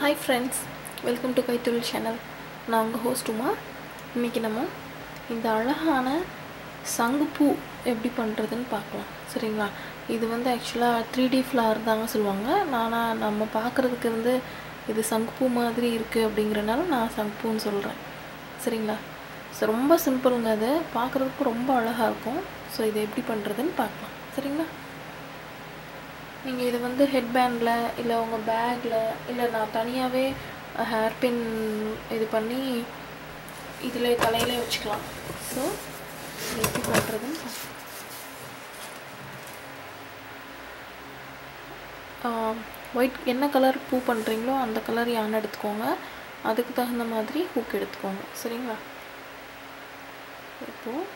Hi friends, welcome to Kaitul channel. நான் உங்கள் host Uma. இன்றைக்கி நம்ம இந்த அழகான சங்குப்பூ எப்படி பண்ணுறதுன்னு பார்க்கலாம். சரிங்களா? இது வந்து ஆக்சுவலாக 3D ஃப்ளவர் தாங்க சொல்லுவாங்க. நம்ம பார்க்குறதுக்கு இது சங்குப்பூ மாதிரி இருக்குது அப்படிங்கிறனால நான் சங்குப்பூன்னு சொல்கிறேன். சரிங்களா? ஸோ ரொம்ப சிம்பிளுங்க, அது பார்க்குறதுக்கு ரொம்ப அழகாக இருக்கும். ஸோ இதை எப்படி பண்ணுறதுன்னு பார்க்கலாம். சரிங்களா? நீங்கள் இது வந்து ஹெட்பேண்டில் இல்லை உங்கள் பேக்கில் இல்லை நான் தனியாகவே ஹேர் பின் இது பண்ணி இதில் தலையிலே வச்சுக்கலாம். ஸோ எப்படி பண்ணுறதுன்னு ஒயிட் என்ன கலர் பூ பண்ணுறீங்களோ அந்த கலர் யானை எடுத்துக்கோங்க. அதுக்கு தகுந்த மாதிரி ஹூக் எடுத்துக்கோங்க. சரிங்களா? இப்போது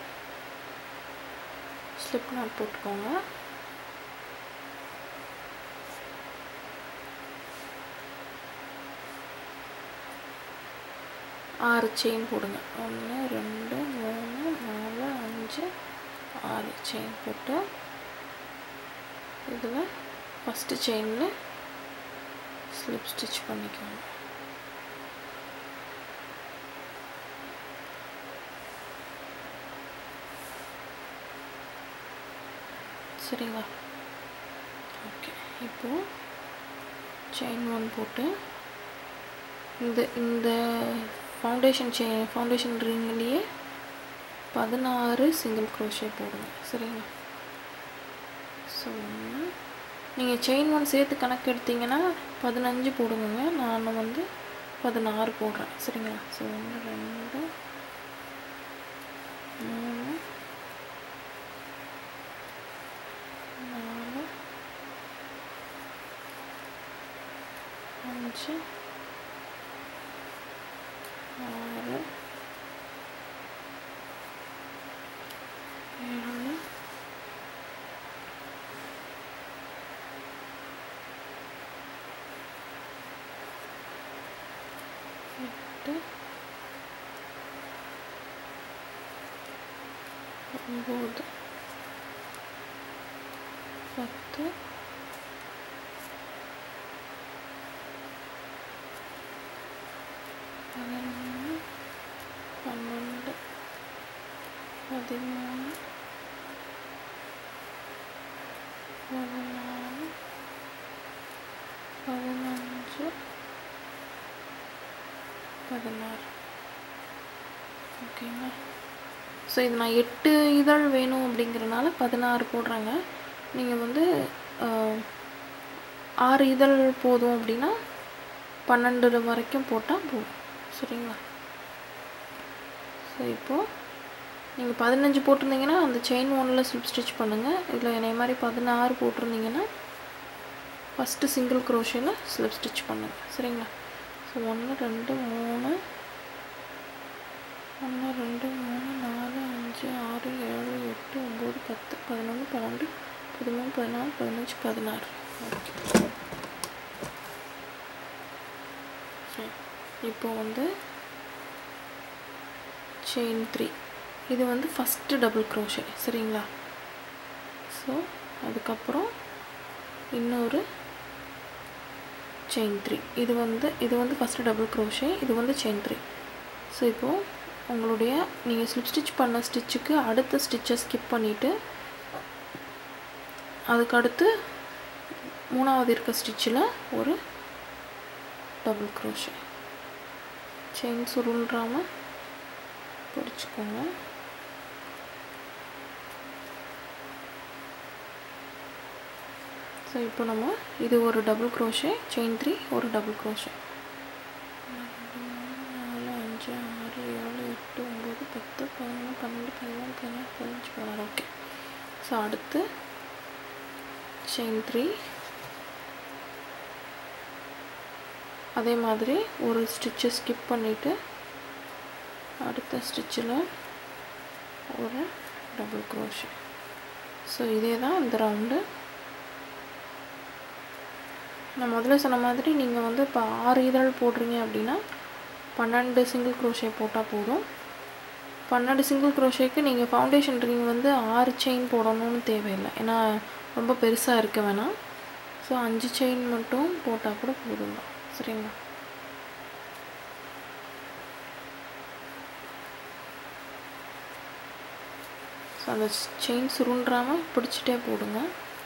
ஸ்லிப் நாட் போட்டுக்கோங்க. ஆறு செயின் போடுங்க. 1 2 3 4 5 6 செயின் போட்டு இதில் ஃபஸ்ட்டு செயினில் ஸ்லிப் ஸ்டிச் பண்ணிக்கோங்க. சரிங்களா? ஓகே, இப்போது செயின் 1 போட்டு இந்த ஃபவுண்டேஷன் ரிங்லேயே 16 சிங்கிள் க்ரோஷே போடுங்க. சரிங்களா? ஸோ நீங்கள் செயின் 1 சேர்த்து கணக்கு எடுத்தீங்கன்னா 15 போடுங்க. நான் 16 போடுறேன். சரிங்களா? ஸோ 1 2 3 4 5 6 7 8 9 10 11 12 13 14 15 16. ஓகேங்களா? ஸோ இது நான் 8 இதழ் வேணும் அப்படிங்கிறனால 16 போடுறாங்க. நீங்கள் 6 இதழ் போதும் அப்படின்னா 12 வரைக்கும் போட்டால் போதும். சரிங்களா? ஸோ இப்போது நீங்கள் 15 போட்டிருந்தீங்கன்னா அந்த செயின் 1ல் ஸ்லிப் ஸ்டிச் பண்ணுங்கள். இல்லை என்னை மாதிரி 16 போட்டிருந்தீங்கன்னா ஃபஸ்ட்டு சிங்கிள் க்ரோஷேல ஸ்லிப் ஸ்டிச் பண்ணுங்கள். சரிங்களா? ஸோ 1 2 3 1 2 3 4 5 6 7 8 9 10 11 12 13 14 15 16. ஓகே, இப்போ செயின் 3 இது ஃபஸ்ட்டு டபுள் க்ரோஷே. சரிங்களா? ஸோ அதுக்கப்புறம் இன்னொரு செயின் 3. இது ஃபஸ்ட்டு டபுள் க்ரோஷே, இது செயின் 3. ஸோ இப்போது உங்களுடைய நீங்கள் ஸ்லிப் ஸ்டிச் பண்ண ஸ்டிச்சுக்கு அடுத்த ஸ்டிச்சை ஸ்கிப் பண்ணிவிட்டு அதுக்கடுத்து 3வது இருக்க ஸ்டிச்சில் ஒரு டபுள் க்ரோஷே. செயின் சுருள்றாமல் பிடிச்சிக்கோங்க. ஸோ இப்போ நம்ம இது ஒரு டபுள் க்ரோஷே, செயின் 3 ஒரு டபுள் க்ரோஷே. 4 5 6 7 8 9 10 11 12 13 14 15 16. ஓகே, ஸோ அடுத்து செயின் 3 அதே மாதிரி ஒரு ஸ்டிச்சை ஸ்கிப் பண்ணிவிட்டு அடுத்த ஸ்டிச்சில் ஒரு டபுள் க்ரோஷே. ஸோ இதே தான் இந்த ரவுண்டு. நான் முதல்ல சொன்ன மாதிரி நீங்கள் இப்போ 6 இதழ் போடுறீங்க அப்படின்னா 12 சிங்கிள் க்ரோஷே போட்டால் போதும். 12 சிங்கிள் க்ரோஷேக்கு நீங்கள் ஃபவுண்டேஷன் ரிங் 6 செயின் போடணும்னு தேவையில்லை, ஏன்னா ரொம்ப பெருசாக இருக்க வேணாம். ஸோ 5 செயின் மட்டும் போட்டால் கூட போதும் தான். சரிங்களா? அந்த செயின் சுருண்டாமல் பிடிச்சிட்டே போடுங்க.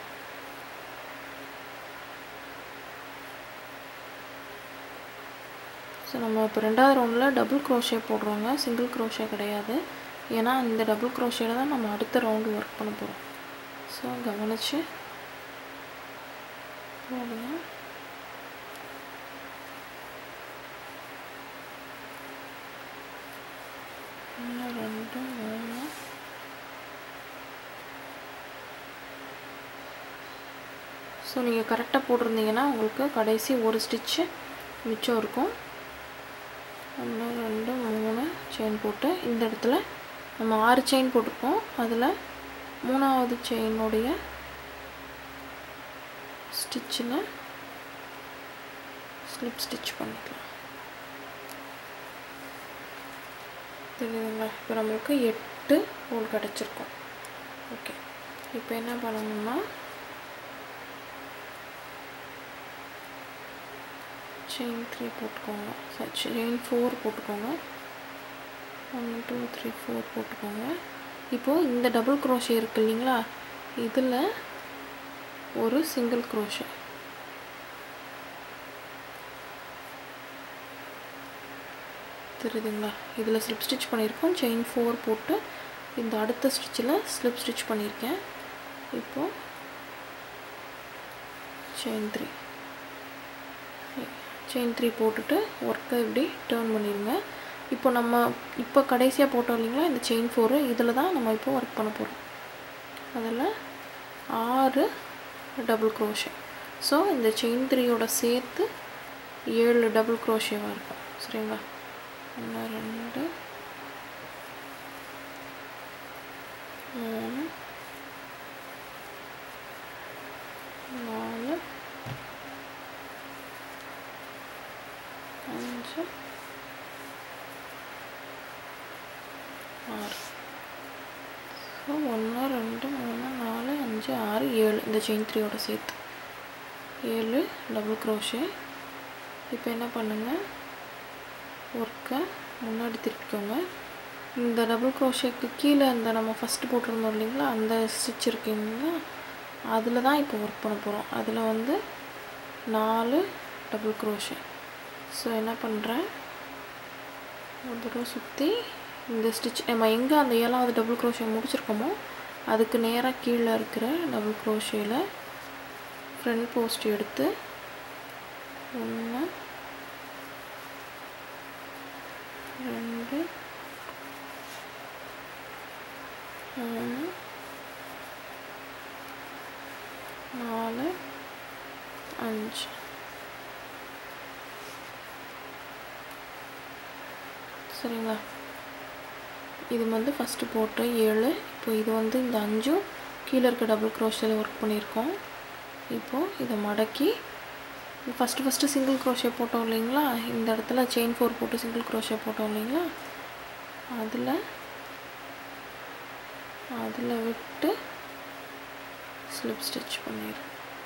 ஸோ நம்ம இப்போ 2வது ரவுண்டில் டபுள் க்ரோஷே போடுறோங்க, சிங்கிள் க்ரோஷே கிடையாது. ஏன்னா இந்த டபுள் க்ரோஷேல தான் நம்ம அடுத்த ரவுண்டு ஒர்க் பண்ண போகிறோம். ஸோ கவனித்து போடுங்க. ஸோ நீங்கள் கரெக்டாக போட்டிருந்தீங்கன்னா உங்களுக்கு கடைசி ஒரு ஸ்டிச்சு மிச்சம் இருக்கும். 1 2 3 செயின் போட்டு இந்த இடத்துல நம்ம 6 செயின் போட்டிருக்கோம். அதில் 3வது செயினுடைய ஸ்டிச்சில் ஸ்லிப் ஸ்டிச் பண்ணிக்கலாம். தெரியுதுங்களா? இப்போ நம்மளுக்கு 8 ஹோல் கிடச்சிருக்கும். ஓகே, இப்போ என்ன பண்ணணும்னா செயின் 3 போட்டுக்கோங்க, செயின் 4 போட்டுக்கோங்க. 1 2 3 4 போட்டுக்கோங்க. இப்போது இந்த டபுள் க்ரோஷே இருக்குது இல்லைங்களா, இதில் ஒரு சிங்கிள் க்ரோஷே. தெரியுதுங்களா? இதில் ஸ்லிப் ஸ்டிச் பண்ணியிருக்கோம். செயின் 4 போட்டு இந்த அடுத்த ஸ்டிச்சில் ஸ்லிப் ஸ்டிச் பண்ணியிருக்கேன். இப்போது செயின் 3 போட்டுட்டு ஒர்க்கை இப்படி டேர்ன் பண்ணிடுங்க. இப்போ நம்ம கடைசியாக போட்டோம் இல்லைங்களா இந்த செயின் 4, இதில் தான் நம்ம இப்போ ஒர்க் பண்ண போகிறோம். அதில் 6 டபுள் க்ரோஷே. ஸோ இந்த செயின் 3யோட சேர்த்து 7 டபுள் க்ரோஷேவாக இருக்கும். சரிங்களா? 1 2 3 4 5 6. ஸோ 1 2 3 4 5 6 7 இந்த செயின் 3யோட சேர்த்து 7 டபுள் க்ரோஷே. இப்போ என்ன பண்ணுங்கள், ஒர்க்கை முன்னாடி திருப்பிக்கோங்க. இந்த டபுள் க்ரோஷேக்கு கீழே இந்த நம்ம ஃபஸ்ட்டு போட்டிருந்தோம் இல்லைங்களா அந்த ஸ்டிச் இருக்குங்களா, அதில் தான் இப்போ ஒர்க் பண்ண போகிறோம். அதில் வந்து 4 டபுள் க்ரோஷே. ஸோ என்ன பண்ணுறேன், ஒரு தடவை சுற்றி இந்த ஸ்டிச் நம்ம எங்கே அந்த 7வது டபுள் க்ரோஷே முடிச்சிருக்கோமோ அதுக்கு நேராக கீழே இருக்கிற டபுள் க்ரோஷேயில் ஃப்ரண்ட் போஸ்ட் எடுத்து 1 2 3 4 5. சரிங்களா? இது வந்து ஃபஸ்ட்டு போட்டு 7. இப்போ இது வந்து இந்த 5 கீழே இருக்க டபுள் க்ரோஷேல ஒர்க் பண்ணியிருக்கோம். இப்போது இதை மடக்கி ஃபஸ்ட்டு சிங்கிள் க்ரோஷே போட்டோம் இல்லைங்களா, இந்த இடத்துல செயின் 4 போட்டு சிங்கிள் க்ரோஷே போட்டோம் இல்லைங்களா, அதில் விட்டு ஸ்லிப் ஸ்டிச் பண்ணிடுறேன்.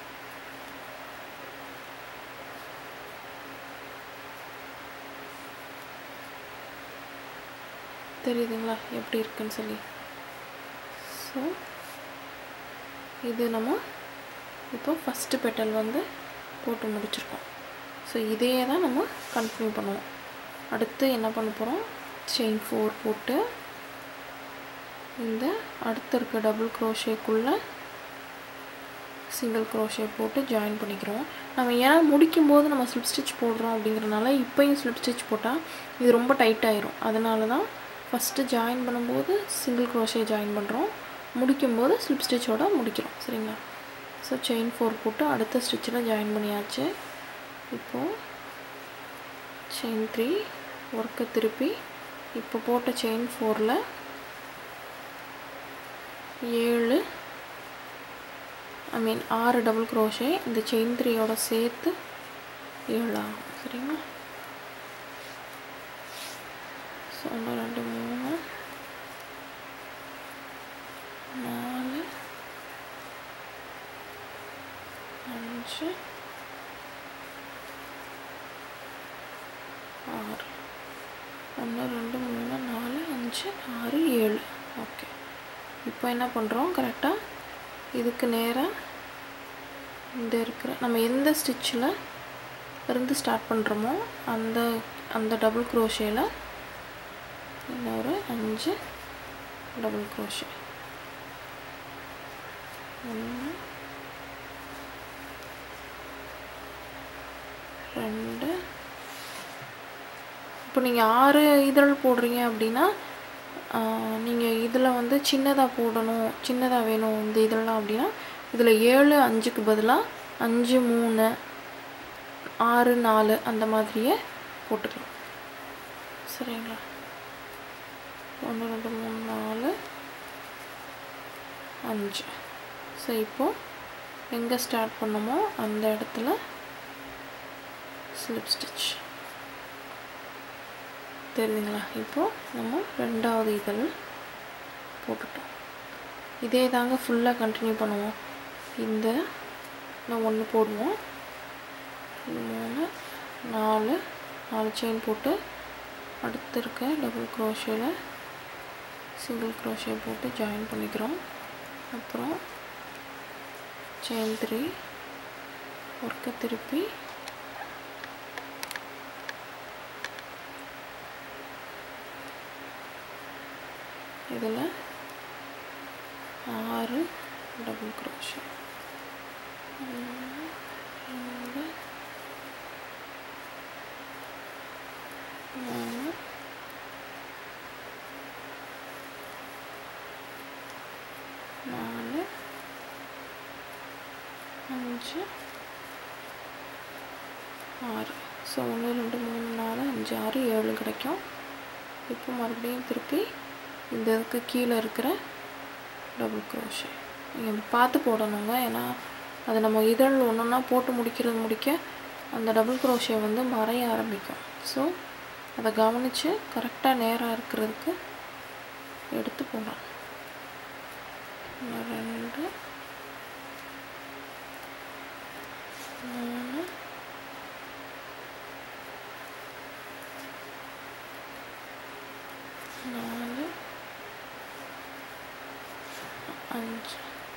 தெரியுதுங்களா எப்படி இருக்குன்னு சொல்லி? ஸோ இது நம்ம இப்போ ஃபஸ்ட்டு பெட்டல் வந்து போட்டு முடிச்சிருக்கோம். ஸோ இதே தான் நம்ம கண்டினியூ பண்ணுவோம். அடுத்து என்ன பண்ண போகிறோம், செயின் 4 போட்டு இந்த அடுத்த இருக்க டபுள் க்ரோஷேக்குள்ளே சிங்கிள் க்ரோஷே போட்டு ஜாயின் பண்ணிக்கிறோம். நம்ம ஏன்னா முடிக்கும்போது நம்ம ஸ்லிப் ஸ்டிச் போடுறோம் அப்படிங்கிறனால இப்போயும் ஸ்லிப் ஸ்டிச் போட்டால் இது ரொம்ப டைட் ஆயிரும். அதனால தான் ஃபஸ்ட்டு ஜாயின் பண்ணும்போது சிங்கிள் க்ரோஷே ஜாயின் பண்ணுறோம், முடிக்கும்போது ஸ்லிப் ஸ்டிச்சோடு முடிக்கிறோம். சரிங்களா? ஸோ செயின் 4 போட்டு அடுத்த ஸ்டிச்சில் ஜாயின் பண்ணியாச்சு. இப்போது செயின் 3 ஒர்க்கை திருப்பி இப்போ போட்ட செயின் 4ல் 6 டபுள் க்ரோஷே இந்த செயின் 3யோட சேர்த்து 7 ஆகும். சரிங்களா? ஸோ 1 2 3 4 5 6. 1 2 3 4 5 6 7. ஓகே, இப்போ என்ன பண்ணுறோம், கரெக்டாக இதுக்கு நேராக இந்த இருக்கிற நம்ம எந்த ஸ்டிச்சில் இருந்து ஸ்டார்ட் பண்ணுறோமோ அந்த டபுள் க்ரோஷேயில் இன்னொரு 5 டபுள் க்ரோஷே. 1 2. இப்போ நீங்கள் 6 இதழ் போடுறீங்க அப்படின்னா நீங்கள் இதில் வந்து சின்னதாக போடணும், சின்னதாக வேணும் இந்த இதெல்லாம் அப்படின்னா இதில் 7 5க்கு பதிலாக 5 3 6 4 அந்த மாதிரியே போட்டுக்கலாம். சரிங்களா? 1 2 3 4 5. ஸோ இப்போது எங்கே ஸ்டார்ட் பண்ணமோ அந்த இடத்துல ஸ்லிப் ஸ்டிச் தெரியுதுங்களா? இப்போது நம்ம 2வது இதழ் போட்டுட்டோம். இதே தாங்க ஃபுல்லாக கண்டினியூ பண்ணுவோம். இந்த 1 போடுவோம், 3 4 செயின் போட்டு அடுத்து இருக்க டபுள் க்ரோஷேல சிங்கிள் க்ரோஷே போட்டு ஜாயின் பண்ணிக்கிறோம். அப்புறம் செயின் 3 ஒர்க்கை திருப்பி இதில் 6 டபுள் க்ரோஷே. 1 2 3 4 5 6. ஸோ 1 2 3 4 5 6 7 கிடைக்கும். இப்போ மறுபடியும் திருப்பி இந்த இதுக்கு கீழே இருக்கிற டபுள் க்ரோஷே நீங்கள் பார்த்து போடணுங்க. ஏன்னா அது நம்ம இதழ் ஒன்றா போட்டு முடிக்க அந்த டபுள் க்ரோஷே வந்து மறைய ஆரம்பிக்கும். ஸோ அதை கவனித்து கரெக்டாக நேராக இருக்கிறதுக்கு எடுத்து போடலாம். 2 3 4 5.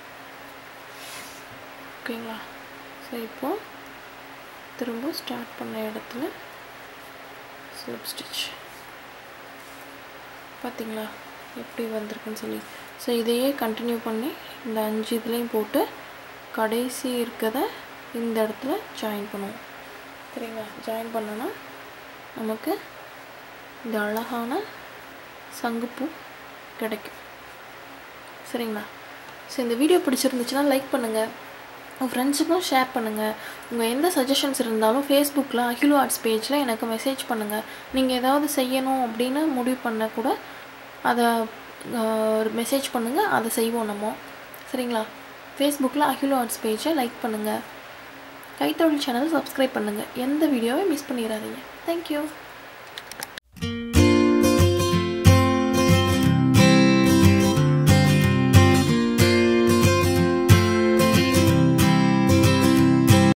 ஓகேங்களா? ஸோ இப்போது திரும்ப ஸ்டார்ட் பண்ண இடத்துல ஸ்லிப் ஸ்டிச் பார்த்தீங்களா எப்படி வந்திருக்குன்னு சொல்லி. ஸோ இதையே கண்டினியூ பண்ணி இந்த 5 இதுலேயும் போட்டு கடைசி இருக்கிறத இந்த இடத்துல ஜாயின் பண்ணுவோம். சரிங்களா? ஜாயின் பண்ணோன்னா நமக்கு இந்த அழகான சங்குப்பூ கிடைக்கும். சரிங்களா? ஸோ இந்த வீடியோ பிடிச்சிருந்துச்சுன்னா லைக் பண்ணுங்கள், உங்கள் ஃப்ரெண்ட்ஸுக்கும் ஷேர் பண்ணுங்கள். உங்கள் எந்த சஜஷன்ஸ் இருந்தாலும் ஃபேஸ்புக்கில் அகிலு ஆர்ட்ஸ் பேஜில் எனக்கு மெசேஜ் பண்ணுங்கள். நீங்கள் ஏதாவது செய்யணும் அப்படின்னு முடிவு பண்ண கூட அதை மெசேஜ் பண்ணுங்கள், அதை செய்வோம் நம்ம. சரிங்களா? ஃபேஸ்புக்கில் அகிலு ஆர்ட்ஸ் பேஜை லைக் பண்ணுங்கள், கைத்தொழில் சேனல் சப்ஸ்கிரைப் பண்ணுங்கள், எந்த வீடியோவை மிஸ் பண்ணிடாதீங்க. தேங்க்யூ.